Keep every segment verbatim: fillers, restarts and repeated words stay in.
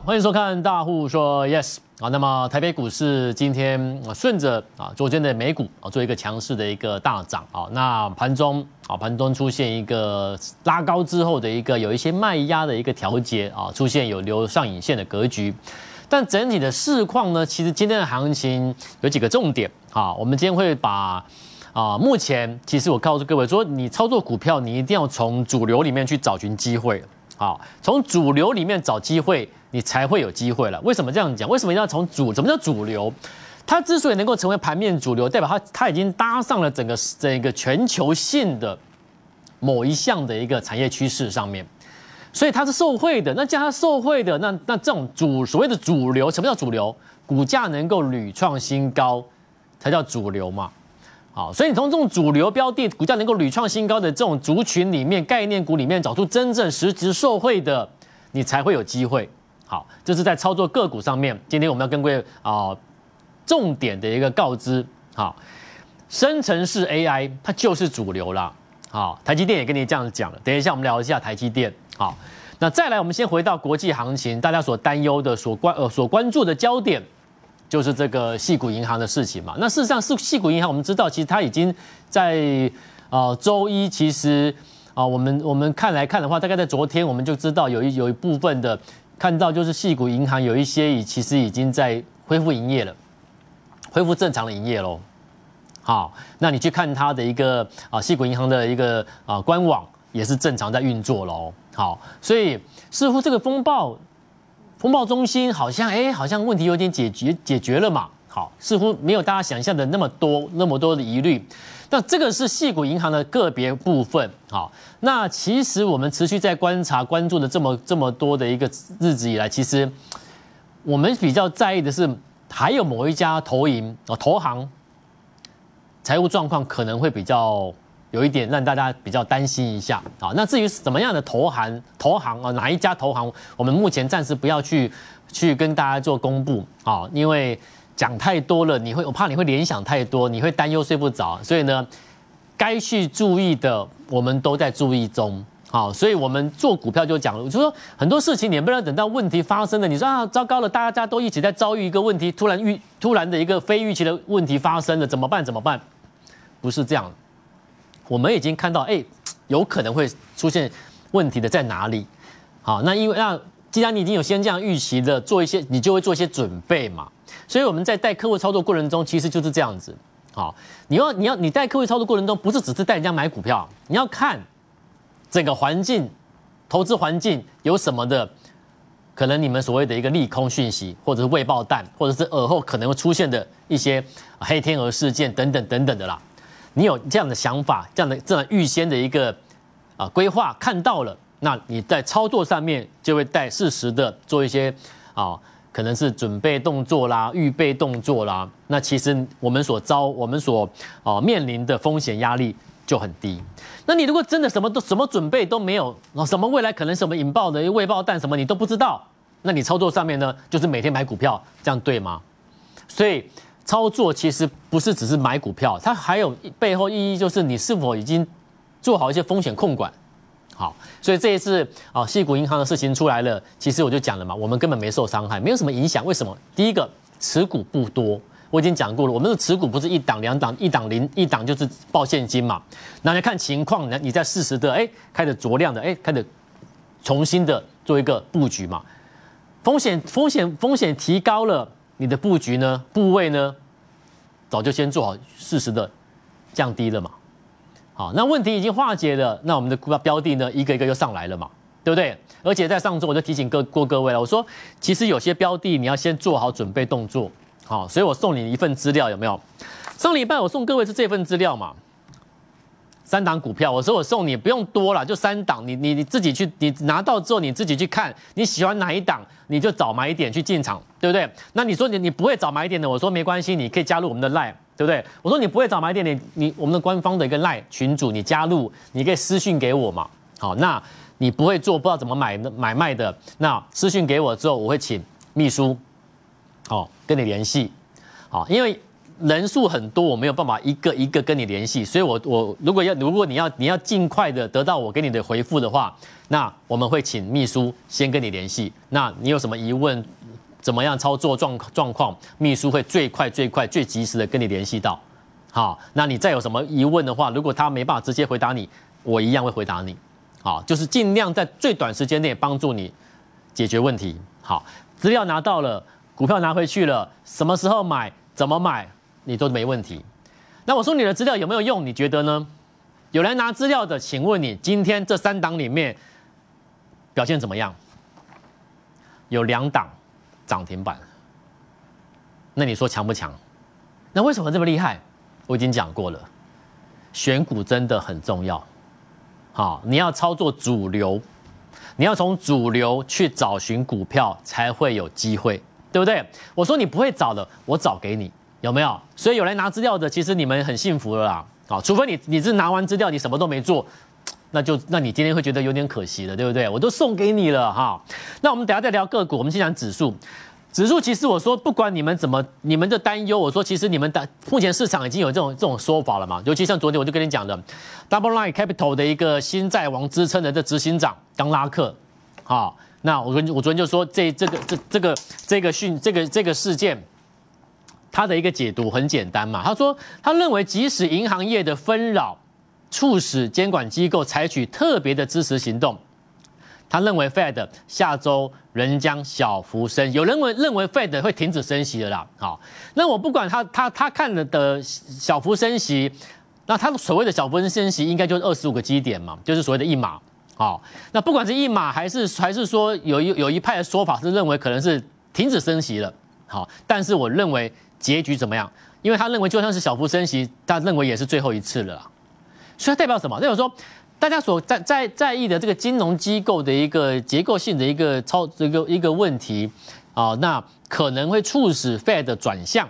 欢迎收看大户说 yes 啊。那么台北股市今天啊顺着啊昨天的美股啊做一个强势的一个大涨啊。那盘中啊盘中出现一个拉高之后的一个有一些卖压的一个调节啊，出现有留上影线的格局。但整体的市况呢，其实今天的行情有几个重点啊。我们今天会把啊目前其实我告诉各位说，你操作股票你一定要从主流里面去找寻机会。好，从主流里面找机会，你才会有机会了。为什么这样讲？为什么要从主？什么叫主流？它之所以能够成为盘面主流，代表它它已经搭上了整个整个全球性的某一项的一个产业趋势上面，所以它是受惠的。那既然它受惠的，那那这种主所谓的主流，什么叫主流？股价能够屡创新高，才叫主流嘛。好，所以你从这种主流标的股价能够屡创新高的这种族群里面，概念股里面找出真正实质受惠的，你才会有机会。好，这是在操作个股上面，今天我们要跟各位啊、呃、重点的一个告知。好，生成式 A I 它就是主流啦。好，台积电也跟你这样讲了。等一下我们聊一下台积电。好，那再来我们先回到国际行情，大家所担忧的、所关呃所关注的焦点。就是这个矽谷银行的事情嘛。那事实上是矽谷银行，我们知道其实它已经在呃周一，其实啊、呃、我们我们看来看的话，大概在昨天我们就知道有一有一部分的看到就是矽谷银行有一些已其实已经在恢复营业了，恢复正常的营业喽。好，那你去看它的一个啊矽谷银行的一个啊官网也是正常在运作喽。好，所以似乎这个风暴。风暴中心好像哎，好像问题有点解决解决了嘛。好，似乎没有大家想象的那么多那么多的疑虑。那这个是矽谷银行的个别部分。好，那其实我们持续在观察关注的这么这么多的一个日子以来，其实我们比较在意的是，还有某一家投银哦投行财务状况可能会比较。有一点让大家比较担心一下啊。那至于怎么样的投行投行啊，哪一家投行，我们目前暂时不要去去跟大家做公布啊，因为讲太多了，你会我怕你会联想太多，你会担忧睡不着。所以呢，该去注意的我们都在注意中。好，所以我们做股票就讲了，就说很多事情你不能等到问题发生了，你说啊糟糕了，大家都一起在遭遇一个问题，突然预突然的一个非预期的问题发生了，怎么办？怎么办？不是这样。我们已经看到，哎，有可能会出现问题的在哪里？好，那因为那既然你已经有先这样预期的做一些，你就会做一些准备嘛。所以我们在带客户操作过程中，其实就是这样子。好，你要你要你带客户操作过程中，不是只是带人家买股票，你要看整个环境、投资环境有什么的，可能你们所谓的一个利空讯息，或者是未爆弹，或者是尔后可能会出现的一些黑天鹅事件等等等等的啦。你有这样的想法，这样的这样预先的一个啊规划看到了，那你在操作上面就会带适时的做一些啊，可能是准备动作啦、预备动作啦。那其实我们所遭、我们所啊面临的风险压力就很低。那你如果真的什么都什么准备都没有，什么未来可能什么引爆的未爆弹什么你都不知道，那你操作上面呢，就是每天买股票，这样对吗？所以。操作其实不是只是买股票，它还有背后意义，就是你是否已经做好一些风险控管。好，所以这一次啊，矽谷银行的事情出来了，其实我就讲了嘛，我们根本没受伤害，没有什么影响。为什么？第一个，持股不多，我已经讲过了，我们的持股不是一档、两档、一档零、一档就是报现金嘛。那你看情况呢，你在适时的哎开始酌量的哎开始重新的做一个布局嘛。风险风险风险提高了。你的布局呢，部位呢，早就先做好，适时的降低了嘛。好，那问题已经化解了，那我们的股票标的呢，一个一个又上来了嘛，对不对？而且在上周我就提醒各过各位了，我说其实有些标的你要先做好准备动作。好，所以我送你一份资料，有没有？上礼拜我送各位是这份资料嘛。三档股票，我说我送你不用多了，就三档，你你你自己去，你拿到之后你自己去看，你喜欢哪一档，你就找买点去进场，对不对？那你说你你不会找买点的，我说没关系，你可以加入我们的 LINE， 对不对？我说你不会找买点，你你我们的官方的一个 LINE 群组，你加入，你可以私讯给我嘛。好，那你不会做，不知道怎么买买卖的，那私讯给我之后，我会请秘书，哦，跟你联系，好，因为人数很多，我没有办法一个一个跟你联系，所以我我如果要如果你要你要尽快的得到我给你的回复的话，那我们会请秘书先跟你联系。那你有什么疑问，怎么样操作状状况，秘书会最快最快最及时的跟你联系到。好，那你再有什么疑问的话，如果他没办法直接回答你，我一样会回答你。好，就是尽量在最短时间内帮助你解决问题。好，资料拿到了，股票拿回去了，什么时候买，怎么买，你都没问题。那我说你的资料有没有用？你觉得呢？有人拿资料的，请问你今天这三档里面表现怎么样？有两档涨停板，那你说强不强？那为什么这么厉害？我已经讲过了，选股真的很重要。好，你要操作主流，你要从主流去找寻股票，才会有机会，对不对？我说你不会找的，我找给你。有没有？所以有来拿资料的，其实你们很幸福了啦。啊，除非你你是拿完资料，你什么都没做，那就那你今天会觉得有点可惜了，对不对？我都送给你了哈。那我们等一下再聊个股，我们先讲指数。指数其实我说不管你们怎么你们的担忧，我说其实你们的目前市场已经有这种这种说法了嘛。尤其像昨天我就跟你讲的 ，Double Line Capital 的一个新债王之称的这执行长当拉克，好，那我跟我昨天就说这这个这这个这个讯这个这个事件。他的一个解读很简单嘛，他说他认为即使银行业的纷扰促使监管机构采取特别的支持行动，他认为 Fed 下周仍将小幅升息，有人认为 Fed 会停止升息的啦。好，那我不管他他他看了的小幅升息，那他所谓的小幅升息应该就是二十五个基点嘛，就是所谓的一码。好，那不管是一码还是还是说有一有一派的说法是认为可能是停止升息了。好，但是我认为。结局怎么样？因为他认为就算是小幅升息，他认为也是最后一次了啦。所以它代表什么？代表说大家所在在在意的这个金融机构的一个结构性的一个超这个一个问题啊、呃，那可能会促使 Fed 转向。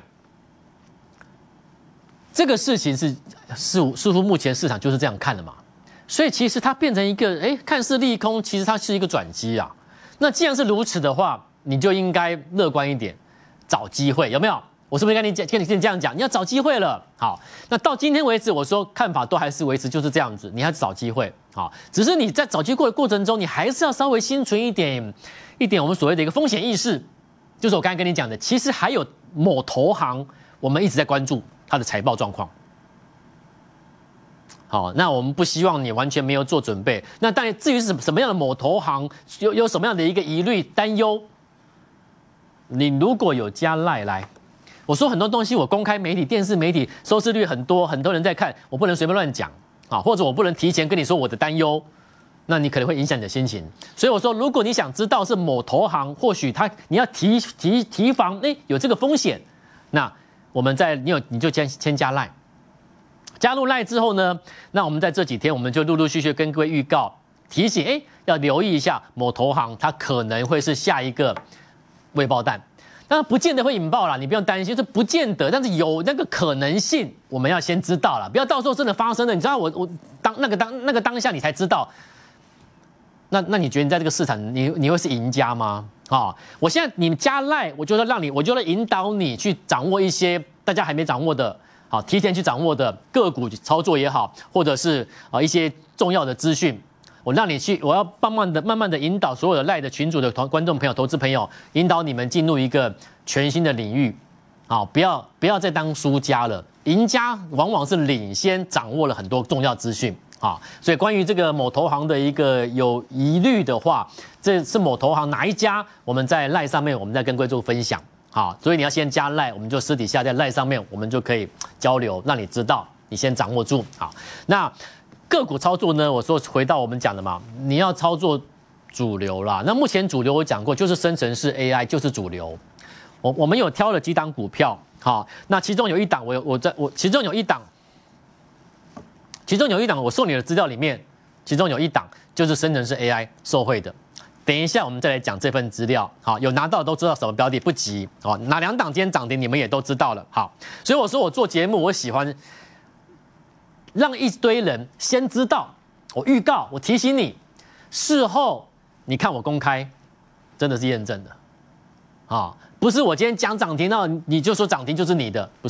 这个事情是似似乎目前市场就是这样看的嘛。所以其实它变成一个哎看似利空，其实它是一个转机啊。那既然是如此的话，你就应该乐观一点，找机会，有没有？我是不是跟你讲，跟你跟你这样讲？你要找机会了。好，那到今天为止，我说看法都还是维持就是这样子，你还是找机会。好，只是你在找机会的过程中，你还是要稍微心存一点一点我们所谓的一个风险意识。就是我刚才跟你讲的，其实还有某投行，我们一直在关注它的财报状况。好，那我们不希望你完全没有做准备。那当然，至于是什么样的某投行，有有什么样的一个疑虑担忧，你如果有加赖来。我说很多东西，我公开媒体、电视媒体收视率很多，很多人在看，我不能随便乱讲啊，或者我不能提前跟你说我的担忧，那你可能会影响你的心情。所以我说，如果你想知道是某投行，或许他你要提提提防，哎，有这个风险，那我们在你有你就先先加赖，加入赖之后呢，那我们在这几天我们就陆陆续续跟各位预告提醒，哎，要留意一下某投行，它可能会是下一个未爆弹。当然不见得会引爆啦，你不用担心，这不见得，但是有那个可能性，我们要先知道啦，不要到时候真的发生了，你知道我我当那个当那个当下你才知道，那那你觉得你在这个市场你你会是赢家吗？啊、哦，我现在你加赖，我就要让你，我就要引导你去掌握一些大家还没掌握的，好，提前去掌握的个股操作也好，或者是啊一些重要的资讯。我让你去，我要慢慢的、慢慢的引导所有的赖的群组的观众朋友、投资朋友，引导你们进入一个全新的领域，好，不要不要再当输家了。赢家往往是领先掌握了很多重要资讯，啊，所以关于这个某投行的一个有疑虑的话，这是某投行哪一家？我们在赖上面，我们再跟各位做分享，好，所以你要先加赖，我们就私底下在赖上面，我们就可以交流，让你知道，你先掌握住，好，那。个股操作呢？我说回到我们讲的嘛，你要操作主流啦。那目前主流我讲过，就是生成式 A I 就是主流。我我们有挑了几档股票，好，那其中有一档我我在我其中有一档，其中有一档我送你的资料里面，其中有一档就是生成式 A I 受惠的。等一下我们再来讲这份资料，好，有拿到的都知道什么标的，不急，好，哪两档今天涨停你们也都知道了，好，所以我说我做节目我喜欢。让一堆人先知道，我预告，我提醒你，事后你看我公开，真的是验证的，啊，不是我今天讲涨停，那你就说涨停就是你的，不是，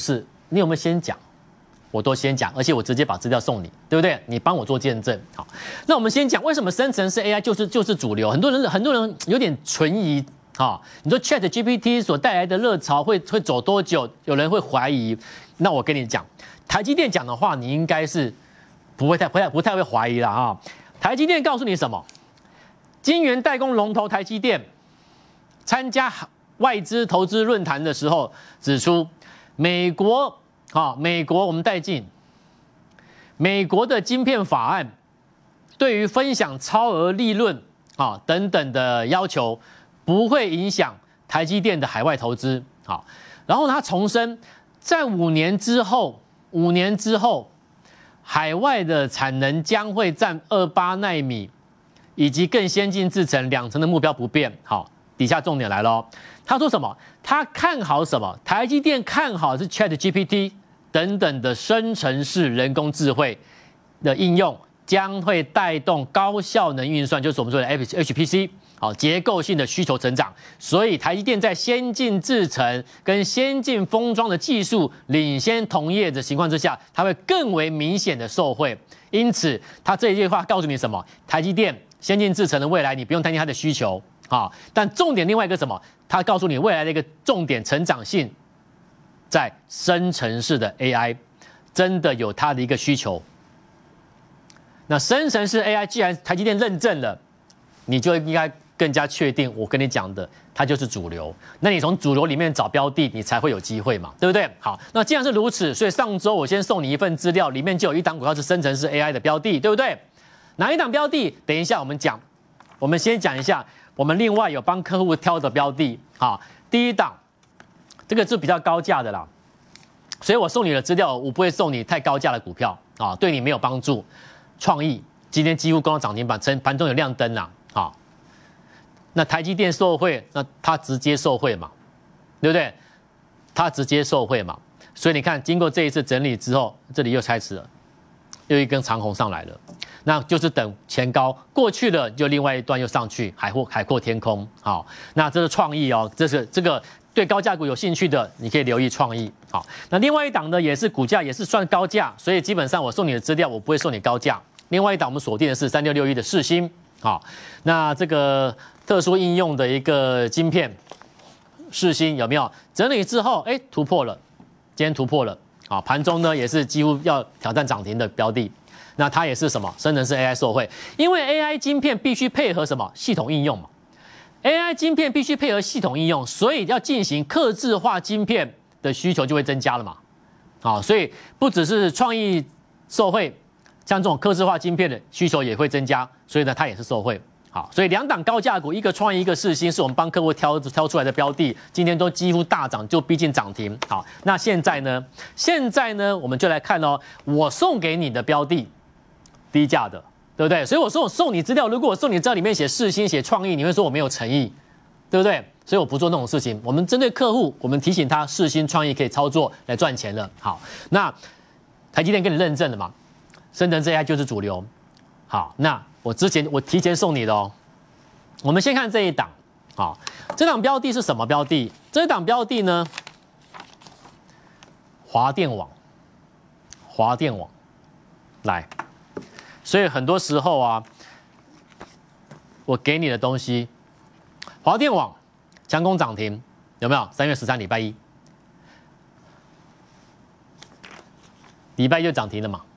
你有没有先讲？我都先讲，而且我直接把资料送你，对不对？你帮我做见证。好，那我们先讲为什么生成式 A I 就是就是主流。很多人很多人有点存疑。好，你说 Chat G P T 所带来的热潮会会走多久？有人会怀疑。那我跟你讲，台积电讲的话，你应该是不会太不太不太会怀疑了哈。台积电告诉你什么？晶圆代工龙头台积电参加外资投资论坛的时候指出，美国啊，美国我们带进美国的晶片法案，对于分享超额利润啊等等的要求，不会影响台积电的海外投资。好，然后他重申，在五年之后，五年之后，海外的产能将会占二八奈米以及更先进制程两成的目标不变。好，底下重点来了，他说什么？他看好什么？台积电看好是 Chat G P T 等等的生成式人工智慧的应用，将会带动高效能运算，就是我们说的 H P C。好，结构性的需求成长，所以台积电在先进制程跟先进封装的技术领先同业的情况之下，它会更为明显的受惠。因此，他这一句话告诉你什么？台积电先进制程的未来，你不用担心它的需求啊。但重点另外一个什么？他告诉你未来的一个重点成长性，在生成式的 A I 真的有它的一个需求。那生成式 A I 既然台积电认证了，你就应该更加确定我跟你讲的，它就是主流。那你从主流里面找标的，你才会有机会嘛，对不对？好，那既然是如此，所以上周我先送你一份资料，里面就有一档股票是生成式 A I 的标的，对不对？哪一档标的？等一下我们讲。我们先讲一下，我们另外有帮客户挑的标的。好，第一档，这个是比较高价的啦，所以我送你的资料，我不会送你太高价的股票啊，对你没有帮助。创意今天几乎攻到涨停板，成盘中有亮灯啦。好，那台积电受惠，那它直接受惠嘛，对不对？它直接受惠嘛，所以你看，经过这一次整理之后，这里又开始了，又一根长红上来了，那就是等前高过去了，就另外一段又上去，海阔海阔天空。好，那这是创意哦，这是这个对高价股有兴趣的，你可以留意创意。好，那另外一档呢，也是股价也是算高价，所以基本上我送你的资料，我不会送你高价。另外一档我们锁定的是三六六一的世芯。好，那这个特殊应用的一个晶片，世芯有没有整理之后，哎，突破了，今天突破了，啊，盘中呢也是几乎要挑战涨停的标的，那它也是什么？生成式 A I 受惠，因为 A I 晶片必须配合什么系统应用嘛 ，A I 晶片必须配合系统应用，所以要进行客制化晶片的需求就会增加了嘛，啊，所以不只是创意受惠。像这种客制化晶片的需求也会增加，所以呢，它也是受惠。好，所以两档高价股，一个创意，一个世芯，是我们帮客户挑挑出来的标的，今天都几乎大涨，就逼近涨停。好，那现在呢？现在呢，我们就来看哦，我送给你的标的，低价的，对不对？所以我说我送你资料，如果我送你资料里面写世芯、写创意，你会说我没有诚意，对不对？所以我不做那种事情。我们针对客户，我们提醒他世芯、创意可以操作来赚钱了。好，那台积电跟你认证了嘛？生成式 A I 就是主流，好，那我之前我提前送你的哦。我们先看这一档，好，这档标的是什么标的？这档标的呢，华电网，华电网，来，所以很多时候啊，我给你的东西，华电网强攻涨停，有没有？三月十三礼拜一，礼拜一就涨停了嘛。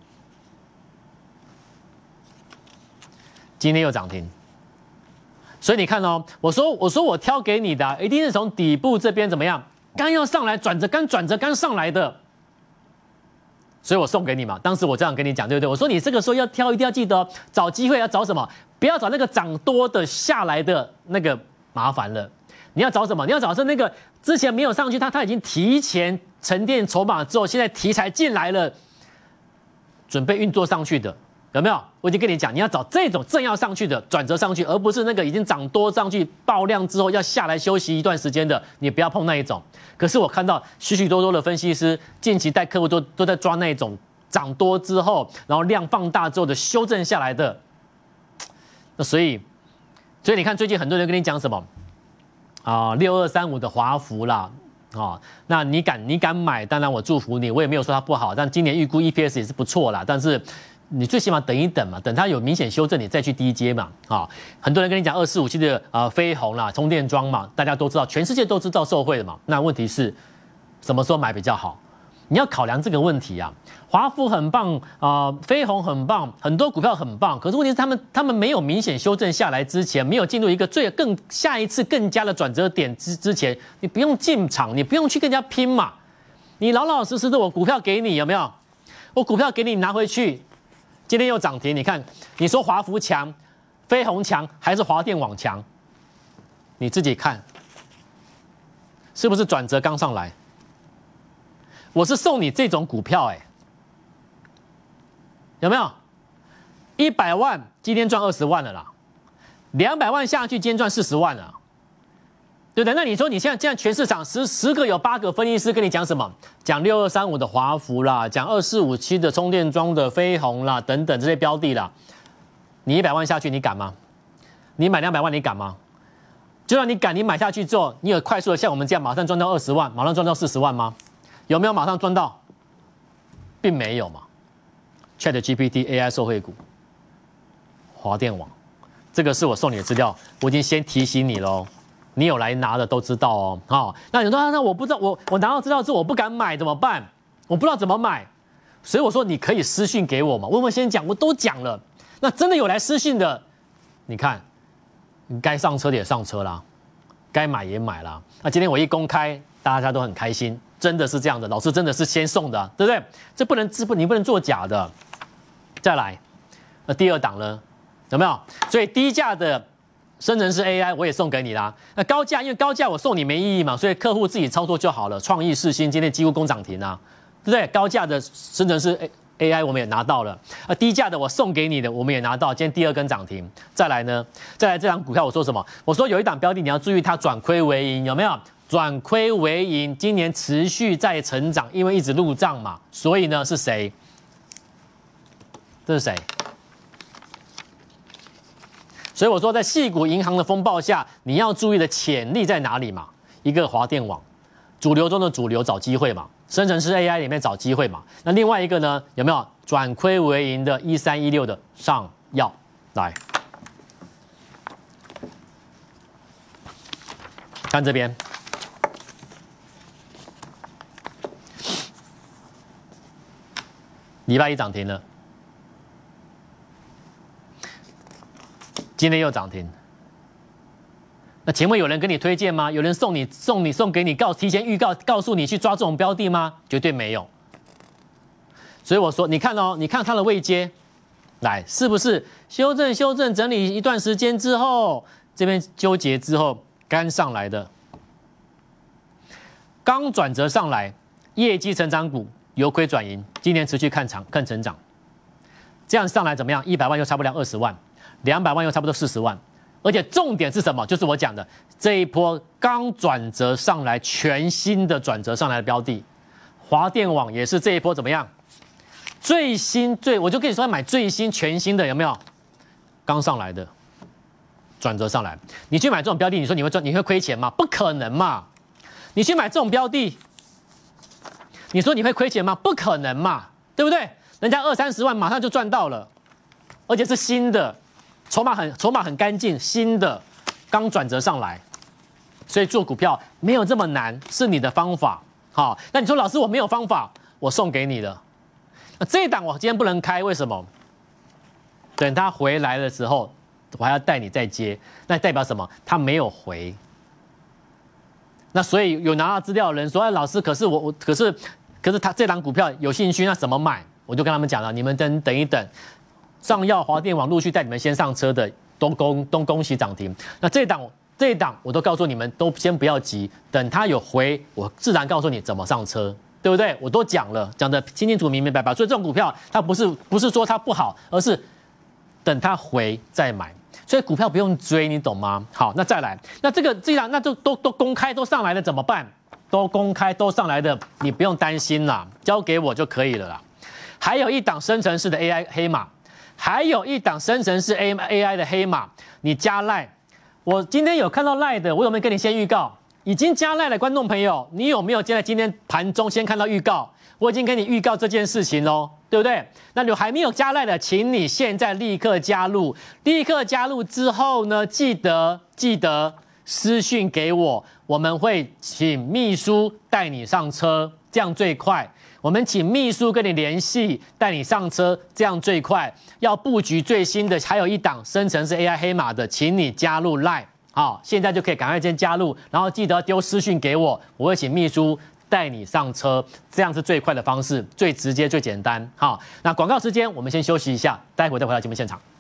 今天又涨停，所以你看哦，我说我说我挑给你的、啊，一定是从底部这边怎么样，刚要上来转折，刚转折刚上来的，所以我送给你嘛。当时我这样跟你讲，对不对？我说你这个时候要挑，一定要记得、哦、找机会要找什么，不要找那个涨多的下来的那个麻烦了。你要找什么？你要找是那个之前没有上去，它它已经提前沉淀筹码之后，现在题材进来了，准备运作上去的。有没有？我已经跟你讲，你要找这种正要上去的转折上去，而不是那个已经涨多上去爆量之后要下来休息一段时间的，你不要碰那一种。可是我看到许许多多的分析师近期带客户都都在抓那一种涨多之后，然后量放大之后的修正下来的。那所以，所以你看最近很多人跟你讲什么啊，六二三五的华孚啦， 哦，那你敢你敢买，当然我祝福你，我也没有说它不好，但今年预估 E P S 也是不错啦，但是你最起码等一等嘛，等它有明显修正，你再去低接嘛，啊、哦，很多人跟你讲二四五七的呃飞鸿啦，充电桩嘛，大家都知道，全世界都知道受惠的嘛，那问题是什么时候买比较好？你要考量这个问题啊。华孚很棒啊、呃，飞鸿很棒，很多股票很棒，可是问题是他们他们没有明显修正下来之前，没有进入一个最更下一次更加的转折点之之前，你不用进场，你不用去跟人家拼嘛，你老老实实的我股票给你有没有？我股票给你拿回去，今天又涨停，你看你说华孚强、飞鸿强还是华电网强？你自己看，是不是转折刚上来？我是送你这种股票哎、欸。有没有？一百万今天赚二十万了啦，两百万下去今天赚四十万了，对不对？那你说你现在现在全市场十十个有八个分析师跟你讲什么？讲六二三五的华孚啦，讲二四五七的充电桩的飞鸿啦，等等这些标的啦，你一百万下去你敢吗？你买两百万你敢吗？就算你敢，你买下去之后，你有快速的像我们这样马上赚到二十万，马上赚到四十万吗？有没有马上赚到？并没有嘛。ChatGPT A I 受惠股，华电网，这个是我送你的资料，我已经先提醒你喽，你有来拿的都知道哦。好、哦，那你说那我不知道，我我拿到资料之后我不敢买怎么办？我不知道怎么买，所以我说你可以私讯给我嘛，我有没有先讲？我都讲了，那真的有来私讯的，你看，你该上车的也上车啦，该买也买啦。那今天我一公开，大家都很开心，真的是这样的，老师真的是先送的，对不对？这不能，这不你不能作假的。再来，那第二档呢？有没有？所以低价的生成式 A I 我也送给你啦。那高价，因为高价我送你没意义嘛，所以客户自己操作就好了。创意世新今天几乎攻涨停啊，对不对？高价的生成式 A I 我们也拿到了，啊，低价的我送给你的我们也拿到，今天第二根涨停。再来呢？再来这档股票我说什么？我说有一档标的你要注意它转亏为盈，有没有？转亏为盈，今年持续在成长，因为一直入账嘛，所以呢是谁？这是谁？所以我说，在矽谷银行的风暴下，你要注意的潜力在哪里嘛？一个华电网，主流中的主流找机会嘛，生成式 A I 里面找机会嘛。那另外一个呢，有没有转亏为盈的一三一六的上药？来看这边。礼拜一涨停了，今天又涨停。那请问有人跟你推荐吗？有人送你送你送给你告提前预告告诉你去抓这种标的吗？绝对没有。所以我说，你看哦，你看它的位阶，来是不是修正修正整理一段时间之后，这边纠结之后刚上来的，刚转折上来，业绩成长股。由亏转盈，今年持续看长看成长，这样上来怎么样？一百万又差不多二十万，两百万又差不多四十万，而且重点是什么？就是我讲的这一波刚转折上来，全新的转折上来的标的，华电网也是这一波怎么样？最新最，我就跟你说买最新全新的有没有？刚上来的，转折上来，你去买这种标的，你说你会赚你会亏钱吗？不可能嘛！你去买这种标的。你说你会亏钱吗？不可能嘛，对不对？人家二三十万马上就赚到了，而且是新的，筹码很筹码很干净，新的，刚转折上来，所以做股票没有这么难，是你的方法。好，那你说老师我没有方法，我送给你的。那这一档我今天不能开，为什么？等他回来的时候，我还要带你再接，那代表什么？他没有回。那所以有拿到资料的人说：“哎，老师，可是我我可是可是他这档股票有兴趣，那怎么买？”我就跟他们讲了，你们等等一等，上药华电网陆续带你们先上车的，都恭都恭喜涨停。那这档这一档我都告诉你们，都先不要急，等它有回，我自然告诉你怎么上车，对不对？我都讲了，讲得清清楚明明白白。所以这种股票它不是不是说它不好，而是等它回再买。所以股票不用追，你懂吗？好，那再来，那这个既然那就都都公开都上来了怎么办？都公开都上来的，你不用担心啦，交给我就可以了啦。还有一档生成式的 A I 黑马，还有一档生成式 A I 的黑马，你加赖。我今天有看到赖的，我有没有跟你先预告？ 已经加赖了观众朋友，你有没有在今天盘中先看到预告？我已经跟你预告这件事情喽，对不对？那你还没有加赖的，请你现在立刻加入。立刻加入之后呢，记得记得私讯给我，我们会请秘书带你上车，这样最快。我们请秘书跟你联系，带你上车，这样最快。要布局最新的，还有一档生成式 A I 黑马的，请你加入 Line。好，现在就可以赶快先加入，然后记得丢私讯给我，我会请秘书带你上车，这样是最快的方式，最直接、最简单。好，那广告时间，我们先休息一下，待会再回到节目现场。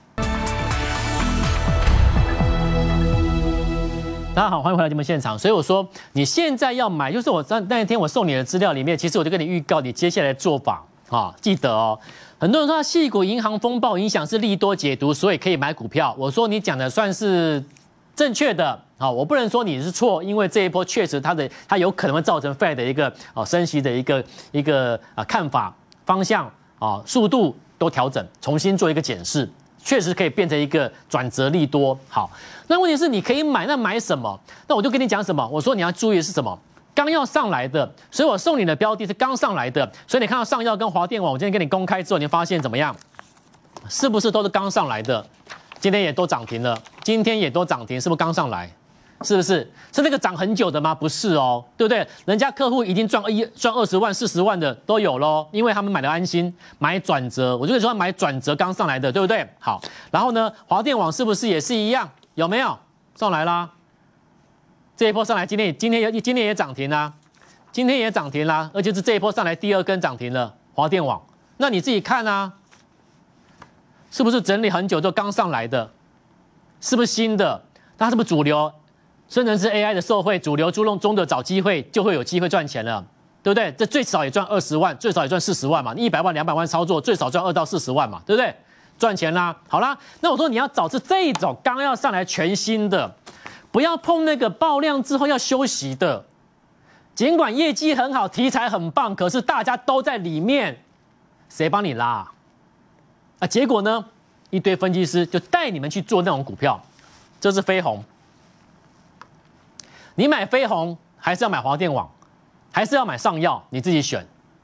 大家好，欢迎回到节目现场。所以我说，你现在要买，就是我那那天我送你的资料里面，其实我就跟你预告你接下来的做法啊，记得哦。很多人说矽谷银行风暴影响是利多解读，所以可以买股票。我说你讲的算是正确的，好，我不能说你是错，因为这一波确实它的它有可能会造成 Fed 的一个哦升息的一个一个啊看法方向啊速度都调整，重新做一个检视，确实可以变成一个转折利多。好，那问题是你可以买，那买什么？那我就跟你讲什么？我说你要注意的是什么？刚要上来的，所以我送你的标的是刚上来的，所以你看到上药跟华电网，我今天跟你公开之后，你发现怎么样？是不是都是刚上来的？今天也都涨停了，今天也都涨停，是不是刚上来？是不是？是那个涨很久的吗？不是哦，对不对？人家客户已经赚一赚二十万、四十万的都有咯，因为他们买了安心，买转折，我就跟你说买转折刚上来的，对不对？好，然后呢，华电网是不是也是一样？有没有上来啦？这一波上来，今天今天也今天也涨停啦，今天也涨停啦，而且是这一波上来第二根涨停了，华电网。那你自己看啊。是不是整理很久就刚上来的？是不是新的？它是不是主流？生成式 A I 的受惠，主流猪中的找机会就会有机会赚钱了，对不对？这最少也赚二十万，最少也赚四十万嘛。你一百万、两百万操作，最少赚二到四十万嘛，对不对？赚钱啦。好啦，那我说你要找是这种刚要上来全新的，不要碰那个爆量之后要休息的。尽管业绩很好，题材很棒，可是大家都在里面，谁帮你拉？啊，结果呢，一堆分析师就带你们去做那种股票，这是飞鸿。你买飞鸿还是要买华电网，还是要买上药，你自己选。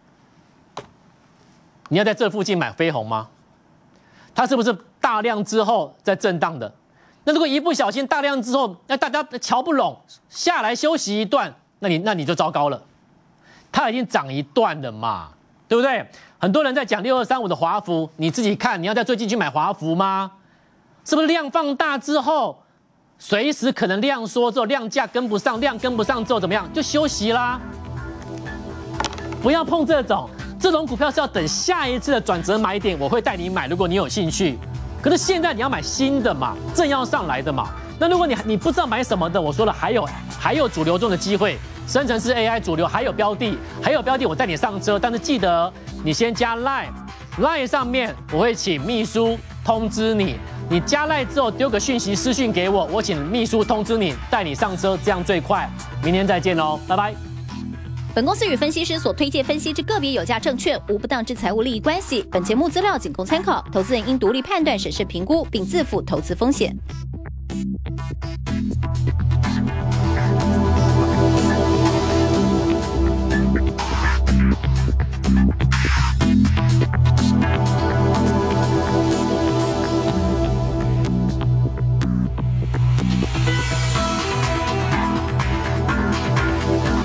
你要在这附近买飞鸿吗？它是不是大量之后在震荡的？那如果一不小心大量之后，那大家瞧不拢，下来休息一段，那你那你就糟糕了。它已经涨一段了嘛，对不对？很多人在讲六二三五的华孚，你自己看，你要在最近去买华孚吗？是不是量放大之后，随时可能量缩之后，量价跟不上，量跟不上之后怎么样？就休息啦。不要碰这种，这种股票是要等下一次的转折买点，我会带你买，如果你有兴趣。可是现在你要买新的嘛，正要上来的嘛。那如果你你不知道买什么的，我说了，还有还有主流中的机会。生成式 A I 主流还有标的，还有标的，我带你上车。但是记得你先加 Line，Line 上面我会请秘书通知你。你加 Line 之后丢个讯息私讯给我，我请秘书通知你，带你上车，这样最快。明天再见喽，拜拜。 本公司与分析师所推荐分析之个别有价证券无不当之财务利益关系。本节目资料仅供参考，投资人应独立判断、审慎评估，并自负投资风险。